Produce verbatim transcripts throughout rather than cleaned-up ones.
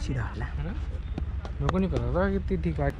कैसी डाल है ना, मेरे को नहीं पता था कितनी ठीक है।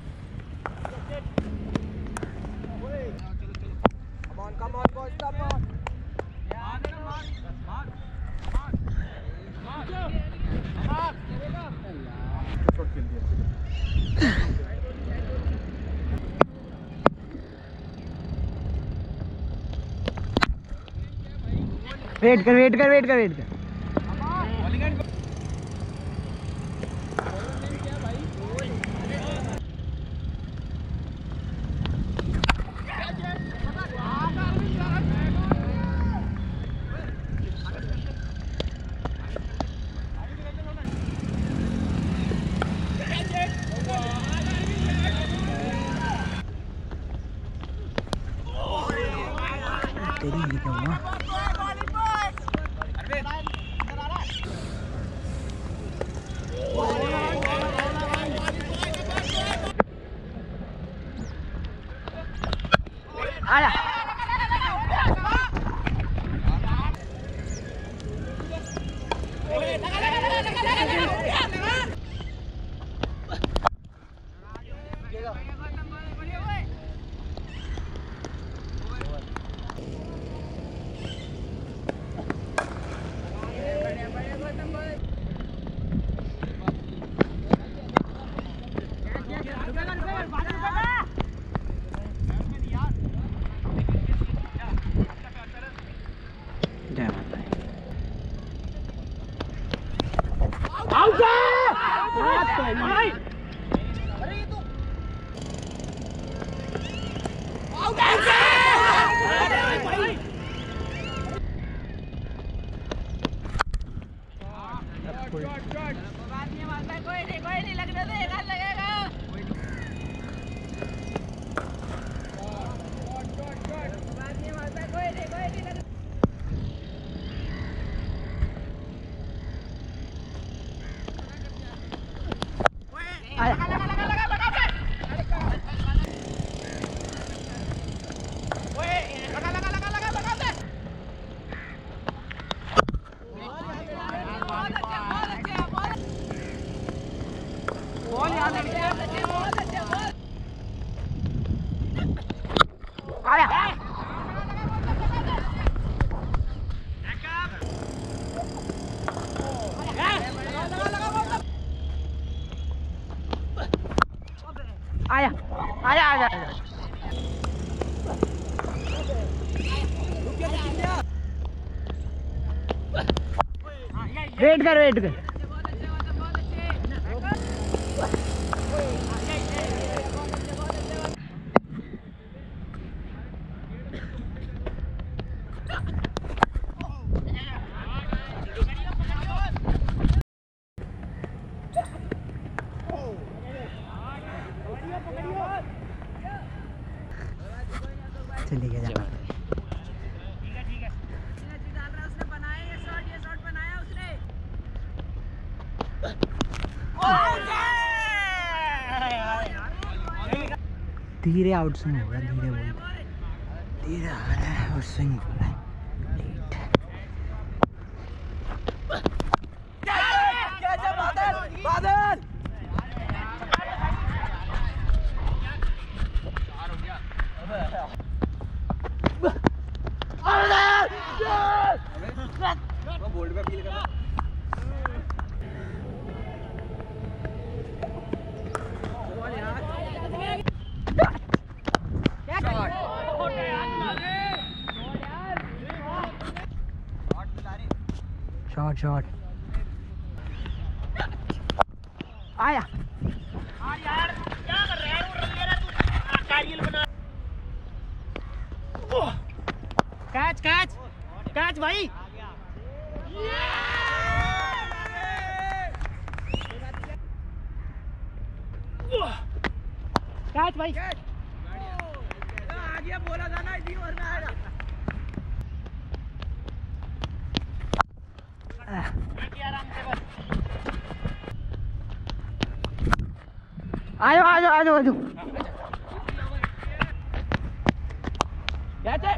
वेट कर वेट कर वेट कर वेट कर तेरी ये क्या हुआ? आया आया आया आया वेट कर वेट कर चली गया जाना धीरे आउट स्विंग होगा धीरे बोल धीरे आ रहा है और स्विंग हो रहा है बोल्ड पे फील करना शॉट शॉट आया यार क्या कर रहा है वो रन ले रहा तू कारियल बना कैच कैच कैच भाई कैच भाई आज ये बोला था ना इसी ओवर में आएगा आयो आयो आयो आयो कैच है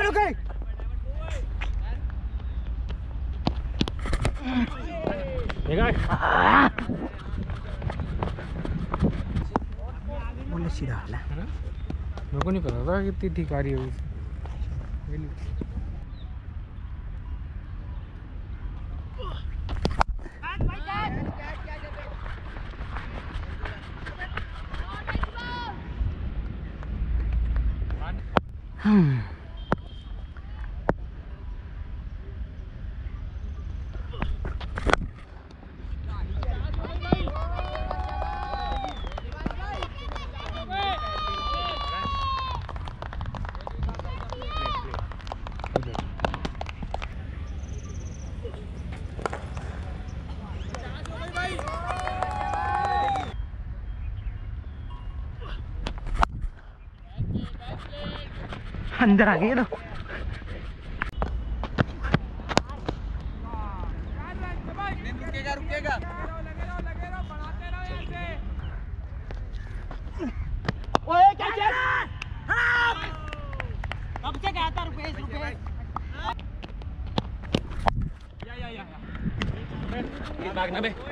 रुके बोले सीधा हाल है मेरे को नहीं पता था कितनी ठीक आ रही होगी। हम्म अंदर आ गए तो रुकेगा रुकेगा ओए क्या चल कब से गया था रुपेश रुपेश या या या ये भागना बे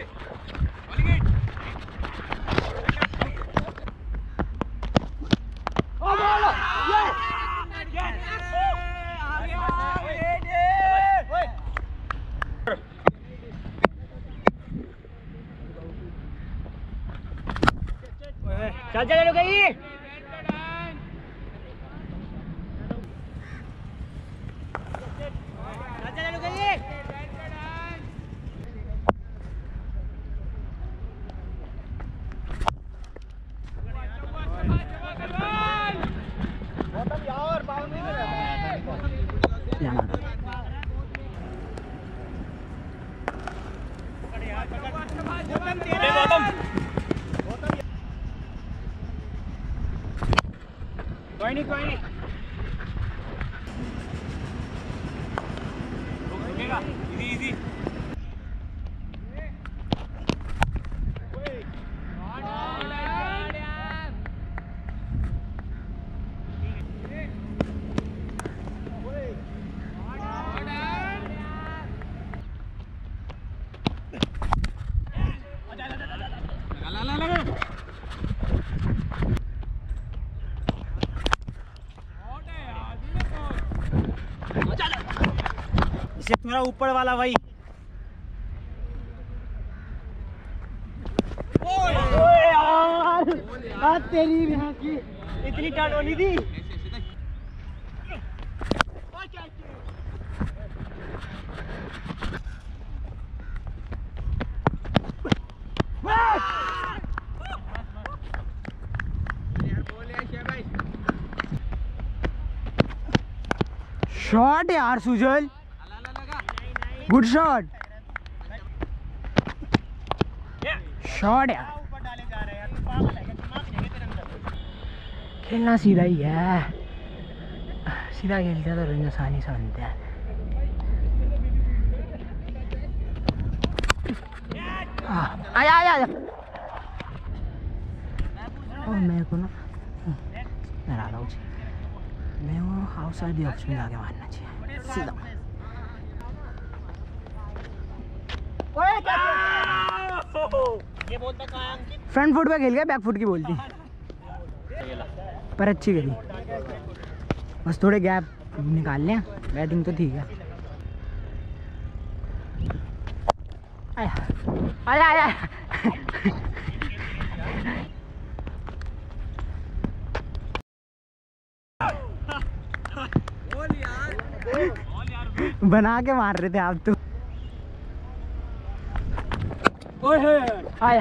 ओ बोलो ये आ गया ओए चल चल लो गई चल चल लो गई यार बाउंड्री में रहता है गौतम कोई नहीं कोई नहीं रुकेगा इजी इजी इसे थोड़ा ऊपर वाला भाई ओए यार बात तेरी यहाँ की इतनी टाट होनी थी शॉट यार सुजल गुड शॉट शॉट यार खेलना सीधा ही है सीधा खेलते हैं तो रन आसानी से बनते हैं आया आया आया और मेरे को ना मैं रहा हूँ मैं वो हाउस साइड ऑप्शन में आगे मारना चाहिए सीधा ये बोलता कहाँ है फ्रंट फुट पे खेल गया बैक फुट की बोलती पर अच्छी करी बस थोड़े गैप निकाल लें बैटिंग तो ठीक है आया आया आया बना के मार रहे थे आप तो ओए आया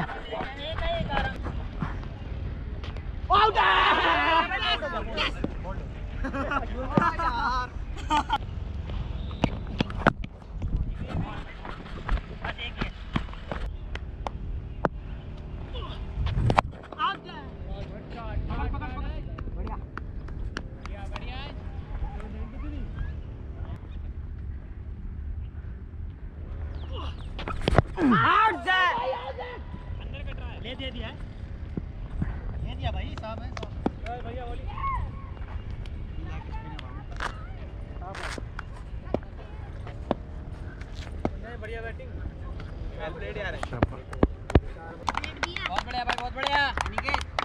ले दे दिया दे दिया भाई साहब है भैया बोली बढ़िया बैटिंग। वेल प्लेड यार। शाबाश। बहुत बढ़िया भाई, बहुत बढ़िया। निकेत